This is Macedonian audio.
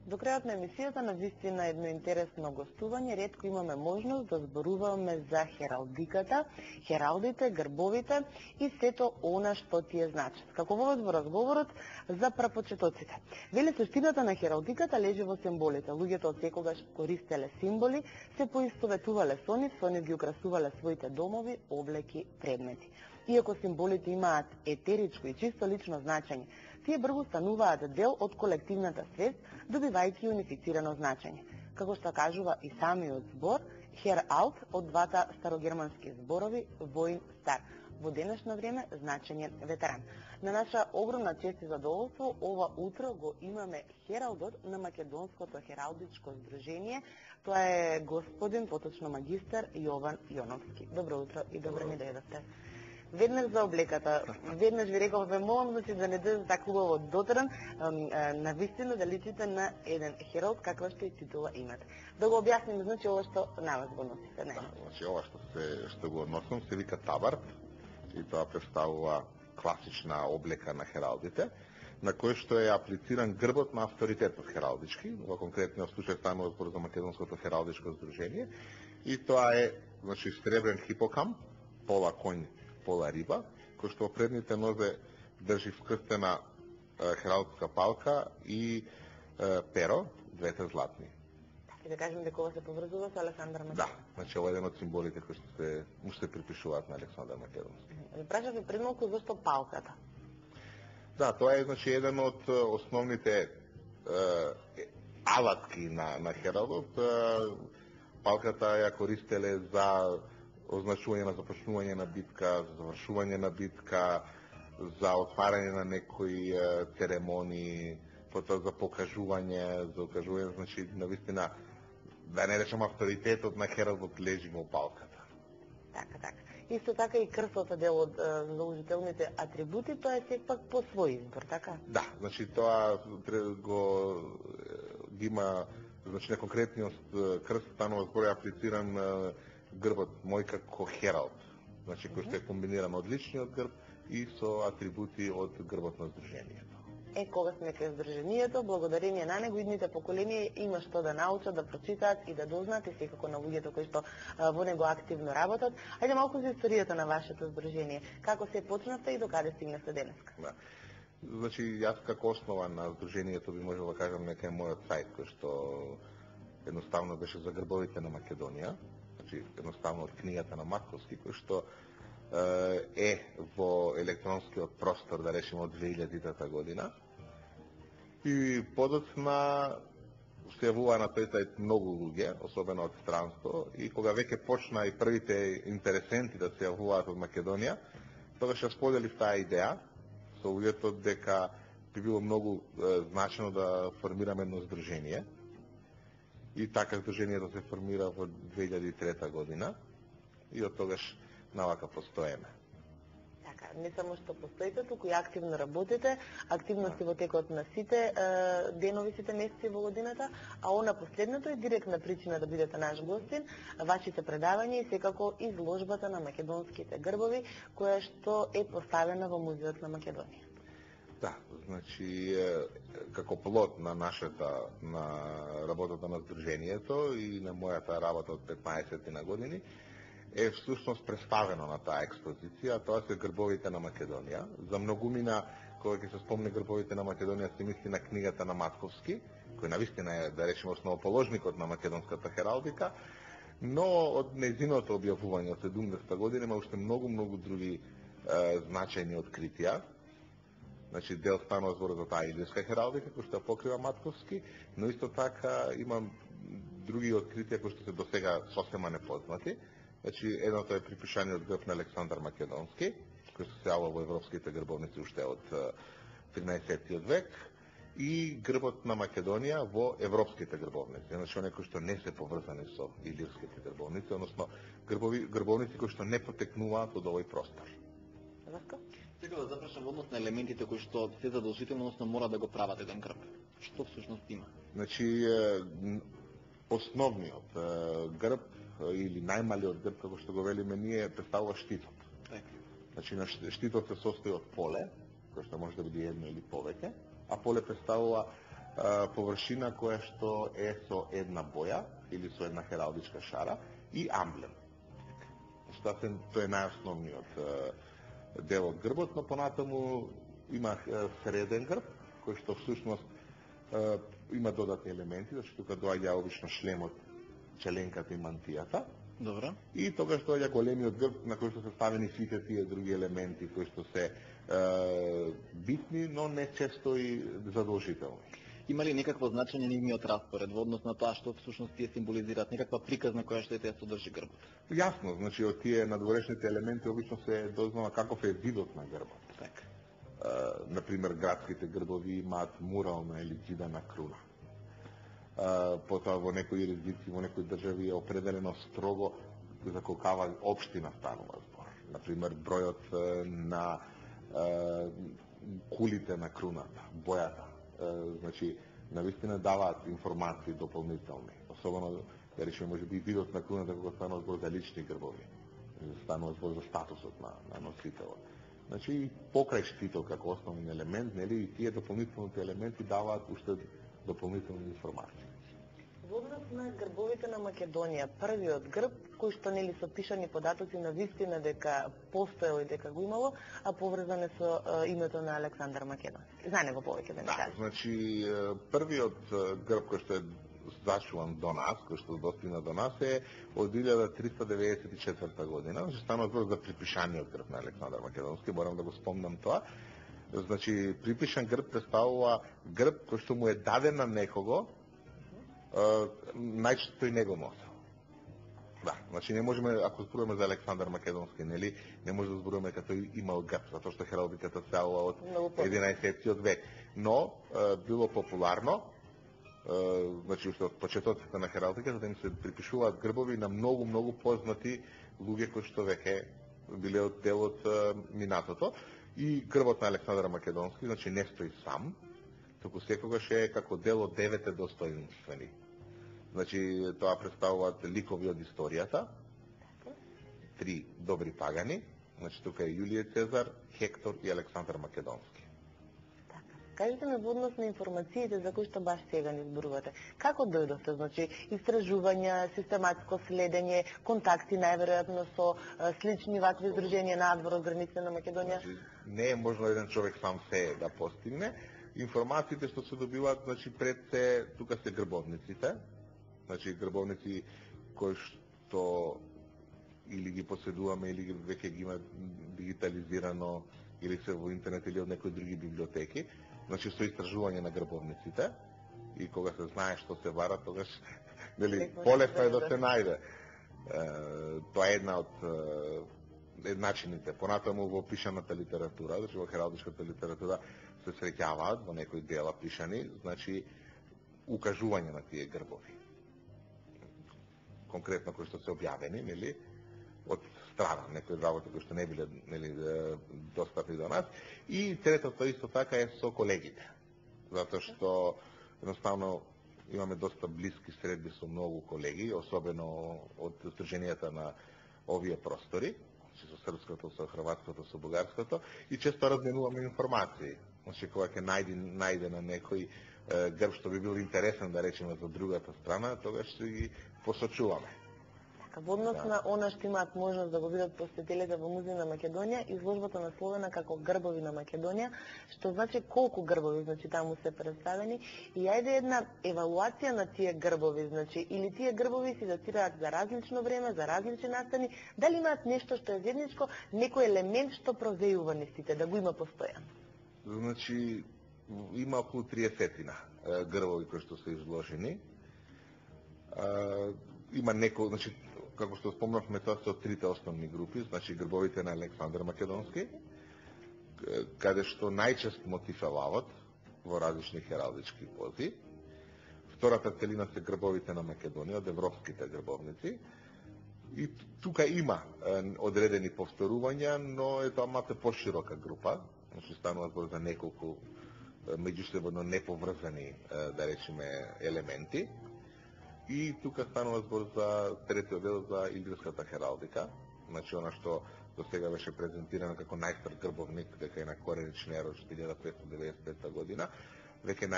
До крајот на емисијата на вистина едно интересно гостување. Ретко имаме можност да зборуваме за хералдиката, хералдите, грбовите и сето она што ти е значи. Како вовед во разговорот за прапочетоците. Вели суштината на хералдиката лежи во символите. Луѓето од секогаш користеле символи, се поистоветувале со нив ги украсувале своите домови, облеки, предмети. Иако символите имаат етеричко и чисто лично значење, тие брзо стануваат дел од колективната свест, добивајќи унифицирано значење. Како што кажува и самиот збор, хералд од двата старогермански зборови воин стар. Во денешно време значење ветеран. На наша огромна чест и задоволство, ова утро го имаме хералдот на Македонското хералдичко здружение. Тоа е господин, поточно магистар Јован Јоновски. Добро утро и добро ми дојдовте. Веднаш за облеката, веднаш ви реков, ве молам да не дојдете така хубаво дотран, на вистина да личите на еден хералд, каква што и титула имате. Да го објасним, значи, ова што на вас го носите, не? Значи, ова што го носам се вика табард, и тоа представува класична облека на хералдите, на кој што е аплициран грбот на авторитетот хералдички, во конкретниот случај станува збор за Македонското хералдичко здружение, и тоа е, значи, сребрен хипокам, пола конј, пола риба, кој што во предните нозе држи вкрстена хералдска палка и перо, двете златни. И да кажем дека ова се поврзува со Александар Македонски. Да, значи ова е еден од символите кои што се припишуваат на Александар Македонски. Прашав ви пред малку зашто палката? Да, тоа е, значи, еден од основните алатки на хералдот. Палката ја користеле за означување на започнување на битка, за завршување на битка, за отварање на некои церемонии, потоа за покажување, значи, навистина, да не речем авторитетот на хералдот лежи во палката. Така. Исто така и крстот е дел од задолжителните атрибути, тоа е сепак по свој избор, така? Да, значи тоа го има, значи на конкретниот крст станува збор аплициран грбот мој како хералд, значи кој што е комбиниран од личниот грб и со атрибути од грбот на здружението. Кога сме кај здружението, благодарение на него идните поколенија има што да научат, да прочитаат и да дознаат, и секако на луѓето кои што во него активно работат. Ајде малку за историјата на вашето здружение. Како се почнавте и до каде стигнавте денеска? Да. Значи, јас како основа на здружението би можел да кажам нека е мојот сајт, кој што едноставно беше за грбовите на Македонија, значи едноставно од книгата на Матковски, кој што е во електронскиот простор, да речеме, од 2000-та година. И подоцна се јавува на тој сајт многу луѓе, особено од странство, и кога веќе почна и првите интересенти да се јавуваат од Македонија, тогаш ја споделив таа идеја со луѓето дека би било многу значено да формираме едно здружение. И така здружението се формира во 2003 година и од тогаш навака постоеме. Така, не само што постоите, туку и активно работите, активности во текот на сите денови, сите месеци во годината, а она последното е директна причина да бидете наш гостин, вашите предавања и секако изложбата на македонските грбови, која што е поставена во Музеот на Македонија. Да, значи, како плод на работата на здружението и на мојата работа од 15 на години, е всушност представено на таа експозиција, тоа се грбовите на Македонија. За многумина, кога ќе се спомне грбовите на Македонија, се мисли на книгата на Матковски, кој навистина е, да речеме, основоположникот на македонската хералдика, но од нејзиното објавување од 70-та година има уште многу други значајни откритија. Значи, дел станува збор за таа илирска хералдика, кој што ја покрива Матковски, но исто така има други откритија кои што се досега сосема непознати. Значи, едното е припишаниот грб на Александар Македонски, кој се јавува во европските грбовници уште од 13 век, и грбот на Македонија во европските грбовници. Значи, оние кои што не се поврзани со илирските грбовници, односно грбовници кои што не потекнуваат од овој простор. Сега да запрашам однос на елементите кои што се задолжително, односно мора да го прават еден грб. Што всушност има? Значи, основниот грб или најмалиот грб, како што го велиме ние, представува штитот. Значи, штитот се состои од поле, кој што може да биде едно или повеќе, а поле представува површина која што е со една боја или со една хералдичка шара и амблем. Тоа е најосновниот дел од грбот, но понатаму има среден грб, кој што всушност има додатни елементи, зашто тука доаѓа обично шлемот, челенката и мантијата. Добро. И тогаш доаѓа големиот грб на кој што се ставени сите тие други елементи кои што се битни, но не често и задолжителни. Има ли некакво значење нивниот распоред во однос на тоа што всушност тие символизираат, некаква приказна која што ја содржи грбот? Јасно, значи од тие надворешните елементи обично се дознава каков е видот на грбот. Така. Например, градските грбови имаат мурална или џидана круна. Потоа во некои юрисдикции, во некои држави е определено строго за колкава општина станува збор. Например, бројот на кулите на круната, бојата. Значи, навистина даваат информации дополнителни. Особено, да речеме, може би видот на круната кога станува збор за лични грбови. Станува збор за статусот на носителот. Значи, и покрај штитот како основен елемент, нели, и тие дополнителните елементи даваат уште дополнителни информации. Во однос на грбовите на Македонија, првиот грб, кој што нели со пишани податоци на вистина дека постоело и дека го имало, а поврзан е со името на Александар Македонски. За него повеќе да не кажа. Значи, првиот грб кој што е зачуван до нас, кој што достигна до нас е од 1394 година, значи станува збор за припишаниот грб на Александар Македонски, морам да го спомнам тоа. Значи, припишан грб представува грб кој што му е даден на некого, најчесто тој не го носел. Да, значи не можеме, ако зборуваме за Александар Македонски, нели, не може да зборуваме како тој имал грб, затоа што хералдиката се јавува од 11 век. Но било популарно, значи уште од почетоците на хералдиката, да им се припишуваат грбови на многу познати луѓе кои што веќе биле од дел од минатото. И грбот на Александар Македонски, значи не стои сам, туку секогаш е како дел од 9 достоинствени. Значи, тоа представуваат ликови од историјата, 3 добри пагани, значи тука е Јулиј Цезар, Хектор и Александар Македонски. Така. Кажете ми во однос на информациите за кои што баш сега ни зборувате. Како дојдовте, значи, истражувања, систематско следење, контакти најверојатно со слични вакви здруженија надвор од границите на Македонија? Значи, не е можно еден човек сам се да постигне. Информациите што се добиваат, значи пред се, тука се грбовниците, значи грбовници кои што или ги поседуваме, или веќе ги има дигитализирано, или се во интернет, или од некои други библиотеки, значи со истражување на грбовниците, и кога се знае што се вара, тогаш нели полесно е да се најде. Тоа е една од начините. Понатаму во пишаната литература, значи во хералдичката литература се среќаваат во некои дела пишани, значи укажување на тие грбови. Конкретно кои што се објавени, нели, од страна, некои работи кои што не биле, нели, достапни до нас. И третото исто така е со колегите. Затоа што едноставно имаме доста блиски средби со многу колеги, особено од здруженијата на овие простори, со српското, со хрватското, со бугарското, и често разменуваме информации. Значи, кога ќе најде на некој грб што би бил интересен, да речеме, за другата страна, тогаш ќе ги посочуваме. Во однос на она што имаат можност да го видат посетителите во Музеј на Македонија, изложбата насловена како Грбови на Македонија, што значи колку грбови, значи таму се представени, и ајде една евалуација на тие грбови, значи или тие грбови се датираат за различно време, за различни настани, дали имаат нешто што е заедничко, некој елемент што провејува нистите, да го има постојано? Значи, има околу 30 грбови кои што се изложени. Има некој, значи, како што спомнавме, тоа се од трите основни групи, значи грбовите на Александар Македонски, каде што најчест мотив е лавот во различни хералдички пози. Втората целина се грбовите на Македонија, од европските грбовници. И тука има одредени повторувања, но е тоа малку поширока група, значи станува збор за неколку меѓусебно неповрзани, да речеме, елементи. И тука станува збор за третиот дел за илирската хералдика, значи она што до сега беше презентирано како најстар грбовник, дека е на коренични ерот 1595 година, веќе